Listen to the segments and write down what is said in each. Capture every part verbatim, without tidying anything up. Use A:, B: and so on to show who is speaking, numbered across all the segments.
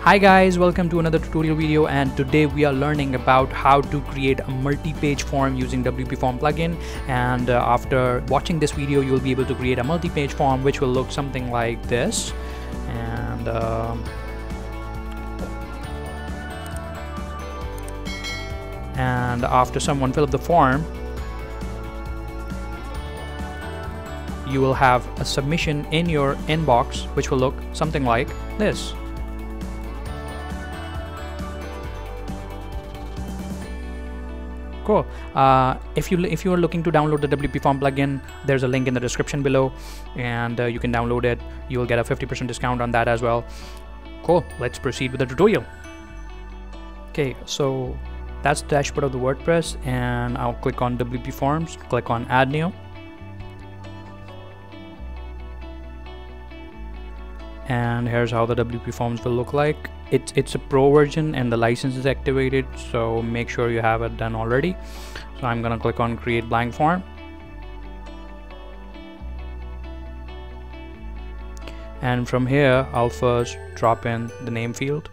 A: Hi guys, welcome to another tutorial video, and today we are learning about how to create a multi-page form using W P Form plugin. And uh, after watching this video, you'll be able to create a multi-page form which will look something like this. And uh, and after someone fill up the form, you will have a submission in your inbox which will look something like this. Cool. Uh, if you if you are looking to download the W P Form plugin, there's a link in the description below, and uh, you can download it. You will get a fifty percent discount on that as well. Cool. Let's proceed with the tutorial. Okay, so that's the dashboard of the WordPress, and I'll click on W P Forms. Click on Add New. And here's how the W P Forms will look like. It's it's a pro version and the license is activated, so make sure you have it done already. So I'm gonna click on create blank form, and from here I'll first drop in the name field.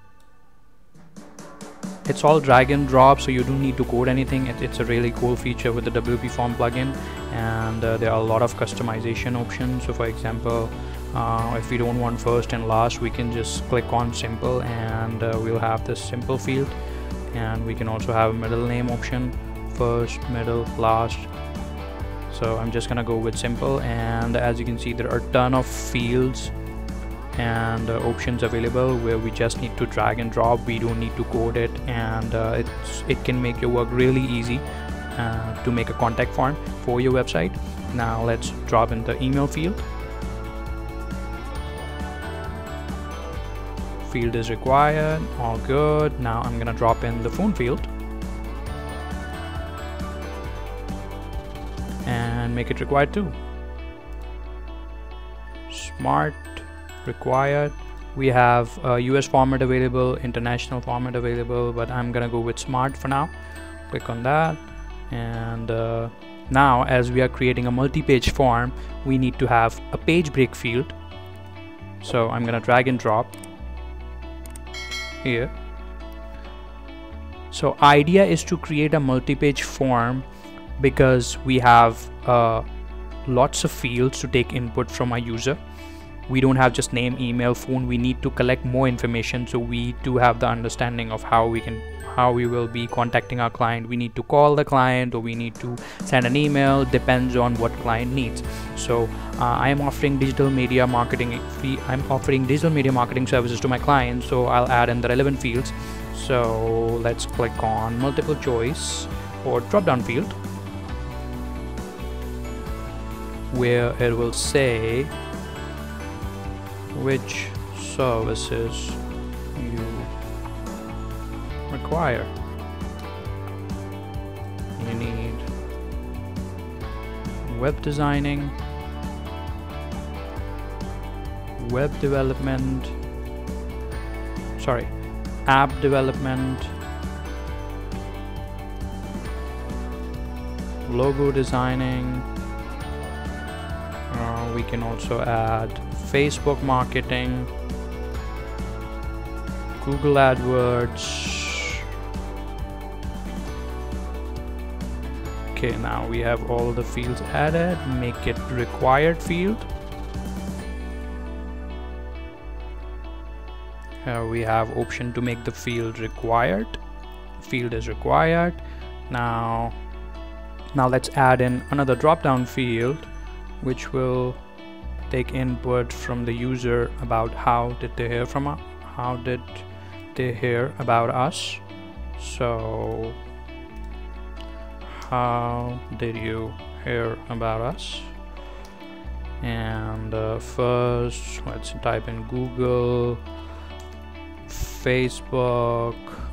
A: It's all drag and drop, so you don't need to code anything. It, it's a really cool feature with the W P Form plugin, and uh, there are a lot of customization options. So for example, uh, if we don't want first and last, we can just click on simple, and uh, we'll have this simple field. And we can also have a middle name option, first, middle, last. So I'm just gonna go with simple, and as you can see, there are a ton of fields and uh, options available where we just need to drag and drop. We don't need to code it, and uh, it's it can make your work really easy uh, to make a contact form for your website. Now let's drop in the email field. Field is required, all good. Now I'm gonna drop in the phone field and make it required too. Smart required. We have a U S format available, international format available, but I'm gonna go with smart for now. Click on that, and uh, now as we are creating a multi-page form, we need to have a page break field. So I'm gonna drag and drop here. So idea is to create a multi-page form because we have uh, lots of fields to take input from our user. We don't have just name, email, phone. We need to collect more information, so we do have the understanding of how we can how we will be contacting our client. We need to call the client, or we need to send an email, depends on what client needs. So uh, I am offering digital media marketing fee I'm offering digital media marketing services to my clients, so I'll add in the relevant fields. So let's click on multiple choice or drop down field, where it will say which services you require. You need web designing, web development, sorry, app development, logo designing. Uh, we can also add Facebook marketing, Google AdWords. Okay, now we have all the fields added. Make it required field. Here we have option to make the field required. Field is required. Now, now let's add in another drop-down field, which will take input from the user about how did they hear from us, how did they hear about us. So how did you hear about us? And uh, first let's type in Google, Facebook,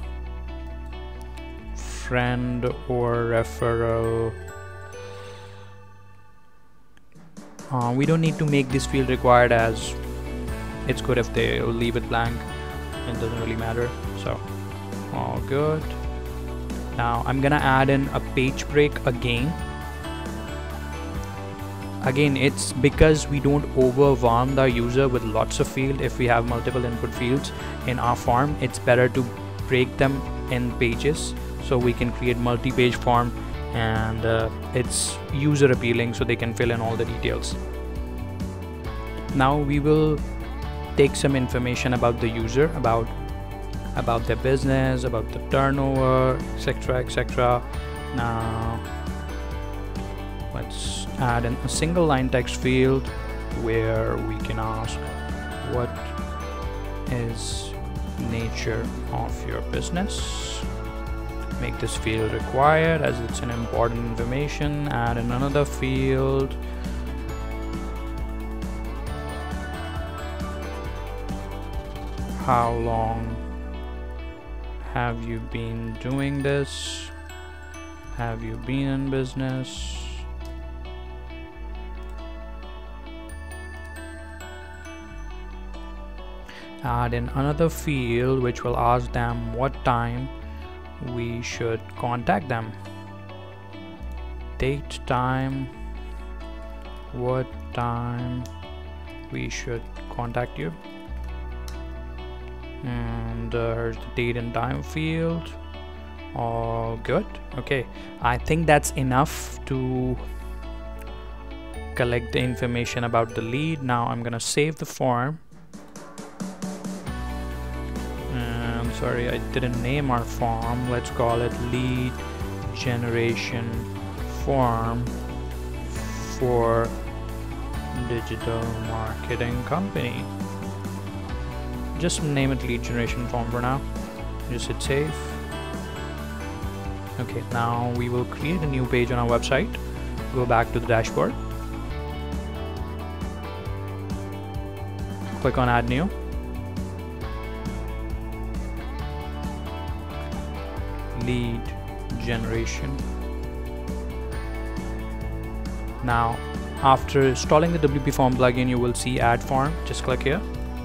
A: friend or referral. Uh, we don't need to make this field required, as it's good if they leave it blank. It doesn't really matter. So all good. Now I'm gonna add in a page break again. again, it's because we don't overwhelm the user with lots of fields. If we have multiple input fields in our form, it's better to break them in pages so we can create multi-page form, and uh, it's user appealing so they can fill in all the details. Now we will take some information about the user, about about their business, about the turnover, etc, etc. Now let's add in a single line text field where we can ask what is nature of your business. Make this field required as it's an important information. Add in another field. How long have you been doing this? Have you been in business? Add in another field which will ask them what time we should contact them. Date, time, what time we should contact you. And uh, here's the date and time field. All good. Okay, I think that's enough to collect the information about the lead. Now I'm gonna save the form. And sorry, I didn't name our form. Let's call it lead generation form for digital marketing company. Just name it lead generation form for now. Just hit save. Okay, now we will create a new page on our website. Go back to the dashboard. Click on add new. Lead generation. Now, after installing the W P Form plugin, you will see add form. Just click here.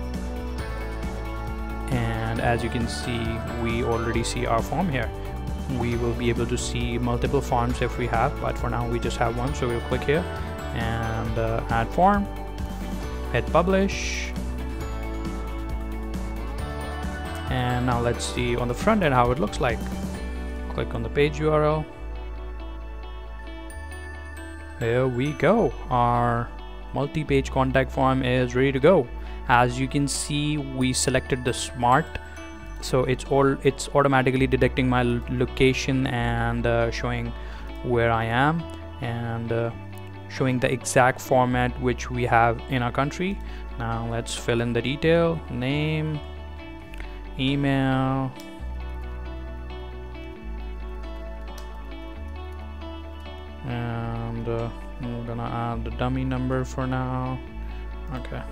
A: And as you can see, we already see our form here. We will be able to see multiple forms if we have, but for now we just have one, so we'll click here and uh, add form, hit publish, and now let's see on the front end how it looks like. Click on the page U R L. Here we go. Our multi-page contact form is ready to go. As you can see, we selected the smart, so it's all it's automatically detecting my location and uh, showing where I am, and uh, showing the exact format which we have in our country. Now let's fill in the detail: name, email, and uh, I'm gonna add the dummy number for now. Okay.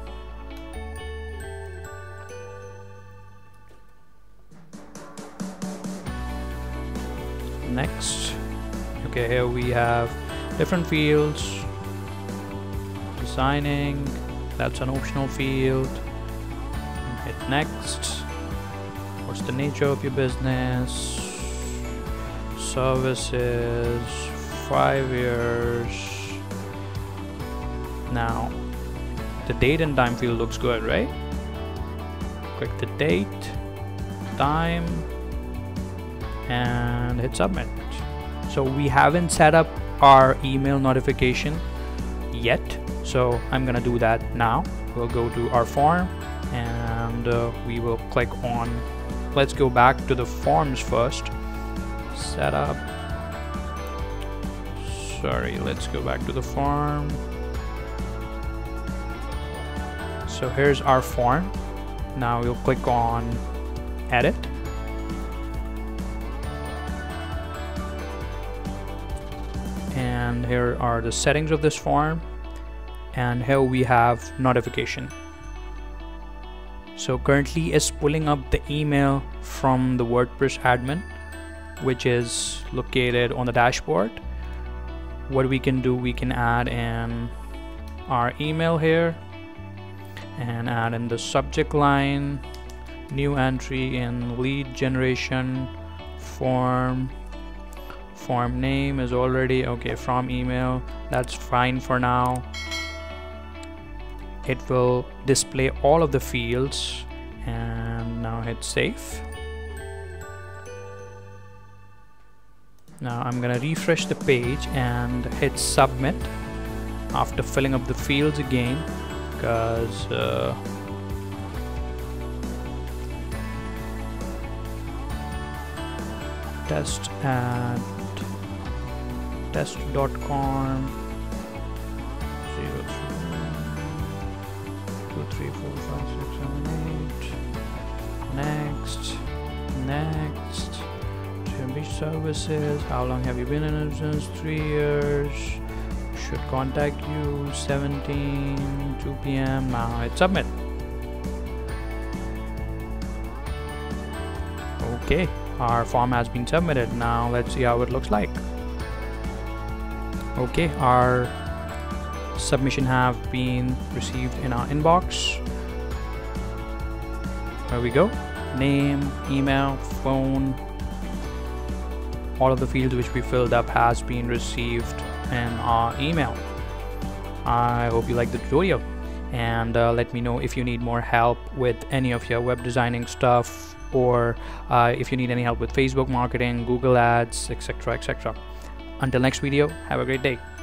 A: Next. Okay, here we have different fields. Designing, that's an optional field. Hit next. What's the nature of your business? Services, five years. Now the date and time field looks good, right? Click the date, time, and hit submit. So we haven't set up our email notification yet, so I'm gonna do that now. We'll go to our form and uh, we will click on, let's go back to the forms first. Setup. Sorry, let's go back to the form. So here's our form. Now we'll click on edit. And here are the settings of this form, and here we have notification. So currently it's pulling up the email from the WordPress admin, which is located on the dashboard. What we can do, we can add in our email here and add in the subject line, new entry in lead generation form form name is already okay from email. That's fine for now. It will display all of the fields, and now hit save. Now I'm gonna refresh the page and hit submit after filling up the fields again, because uh, test at test dot com zero two three four five six seven eight. Next, next. T services. How long have you been in it? Since three years. Should contact you seventeen two P M Now hit submit. Okay, our form has been submitted. Now let's see how it looks like. Okay, our submission have been received in our inbox. There we go. Name, email, phone, all of the fields which we filled up has been received in our email. I hope you liked the tutorial, and uh, let me know if you need more help with any of your web designing stuff, or uh, if you need any help with Facebook marketing, Google ads, etc, etc. Until next video, have a great day.